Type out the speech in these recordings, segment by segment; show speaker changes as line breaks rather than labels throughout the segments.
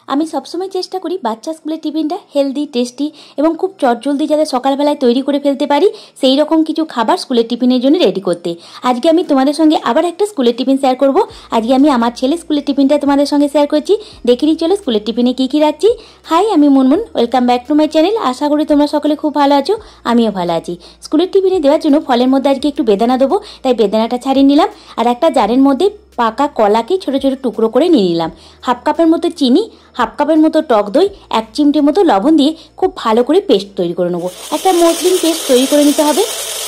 আমি সবসময় চেষ্টা করি বাচ্চা স্কুলের টিফিনটা হেলদি, টেস্টি এবং খুব চটজলদি যাতে সকালবেলায় তৈরি করে ফেলতে পারি সেই রকম কিছু খাবার স্কুলের টিফিনের জন্য রেডি করতে। আজকে আমি তোমাদের সঙ্গে আবার একটা স্কুলের টিফিন শেয়ার করব। আজকে আমি আমার ছেলে স্কুলের টিফিনটা তোমাদের সঙ্গে শেয়ার করছি। দেখে নিই চলো স্কুলের টিফিনে কী কী রাখছি। হাই, আমি Munmun, welcome back to my channel. আশা করি তোমরা সকলে খুব ভালো আছো, আমিও ভালো আছি। স্কুলের টিফিনে দেওয়ার জন্য ফলের মধ্যে আজকে একটু বেদানা দেবো, তাই বেদানাটা ছাড়িয়ে নিলাম। আর একটা জারের মধ্যে পাকা কলাকে ছোট ছোট টুকরো করে নিয়ে নিলাম। হাফ কাপের মতো চিনি, হাফ কাপের মতো টক দই, 1 চিমটে মতো লবণ দিয়ে খুব ভালো করে পেস্ট তৈরি করে নেবো। একটা মসৃণ পেস্ট তৈরি করে নিতে হবে।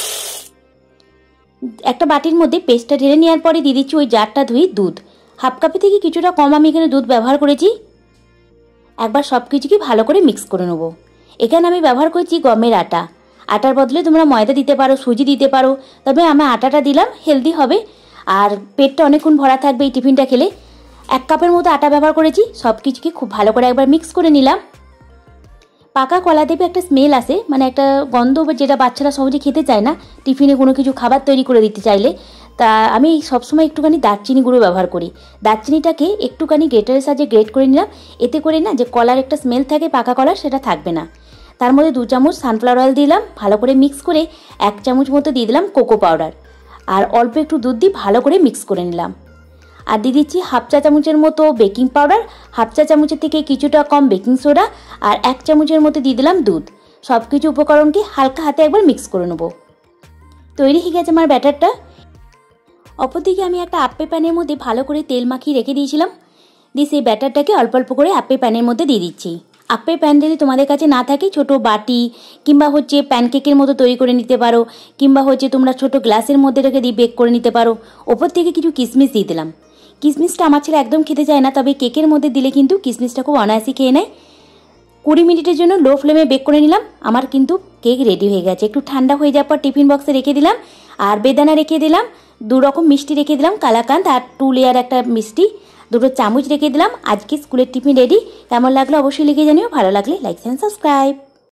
একটা বাটির মধ্যে পেস্টটা ঢেলে নেওয়ার পরে দিয়ে দিচ্ছি ওই জারটা ধুয়ে দুধ। হাফ কাপে থেকে কিছুটা কম আমি এখানে দুধ ব্যবহার করেছি। একবার সব কিছুকে ভালো করে মিক্স করে নেবো। এখানে আমি ব্যবহার করছি গমের আটা। আটার বদলে তোমরা ময়দা দিতে পারো, সুজি দিতে পারো, তবে আমি আটাটা দিলাম, হেলদি হবে আর পেটটা অনেকক্ষণ ভরা থাকবে এই টিফিনটা খেলে। 1 কাপের মতো আটা ব্যবহার করেছি। সব কিছুকে খুব ভালো করে একবার মিক্স করে নিলাম। পাকা কলা দেবে একটা স্মেল আসে, মানে একটা গন্ধ, যেটা বাচ্চারা সহজে খেতে চায় না টিফিনে কোনো কিছু খাবার তৈরি করে দিতে চাইলে। তা আমি সবসময় একটুখানি দারচিনি গুঁড়ো ব্যবহার করি। দারচিনিটাকে একটুখানি গ্রেটারের সাহায্যে গ্রেট করে নিলাম। এতে করে না যে কলার একটা স্মেল থাকে পাকা কলার, সেটা থাকবে না। তার মধ্যে 2 চামচ সানফ্লাওয়ার অয়েল দিলাম, ভালো করে মিক্স করে 1 চামচ মতো দিয়ে দিলাম কোকো পাউডার আর অল্প একটু দুধ দিয়ে ভালো করে মিক্স করে নিলাম। আর দিয়ে দিচ্ছি হাফ চা চামচের মতো বেকিং পাউডার, হাফ চা চামচের থেকে কিছুটা কম বেকিং সোডা আর 1 চামচের মতো দিয়ে দিলাম দুধ। সব কিছু উপকরণকে হালকা হাতে একবার মিক্স করে নেবো। তৈরি হয়ে গেছে আমার ব্যাটারটা। অপরদিকে আমি একটা আপ্পে প্যানের মধ্যে ভালো করে তেল মাখিয়ে রেখে দিয়েছিলাম। দিয়ে সেই ব্যাটারটাকে অল্প অল্প করে আপ্পে প্যানের মধ্যে দিয়ে দিচ্ছি। আপ্পে প্যান যদি তোমাদের কাছে না থাকে ছোট বাটি কিংবা প্যানকেকের মতো তৈরি করে নিতে পারো, কিংবা তোমরা ছোট গ্লাসের মধ্যে রেখে দিয়ে বেক করে নিতে পারো। ওপর থেকে কিছু কিশমিশ দিয়ে দিলাম। কিশমিশটা আমার ছেলে একদম খেতে চায় না, তবে কেকের মধ্যে দিলে কিন্তু কিশমিশটা খুব অনায়াসে খেয়ে নেয়। 20 মিনিটের জন্য লো ফ্লেমে বেক করে নিলাম। আমার কিন্তু কেক রেডি হয়ে গেছে। একটু ঠান্ডা হয়ে যাওয়ার পর টিফিন বক্সে রেখে দিলাম। আর বেদানা রেখে দিলাম, 2 রকম মিষ্টি রেখে দিলাম, কালাকাঁদ আর 2 লেয়ার একটা মিষ্টি, 2 চামচ রেখে দিলাম। আজকে স্কুলের টিফিন রেডি। কেমন লাগলো অবশ্যই লিখে জানিও। ভালো লাগলে লাইক এন্ড সাবস্ক্রাইব।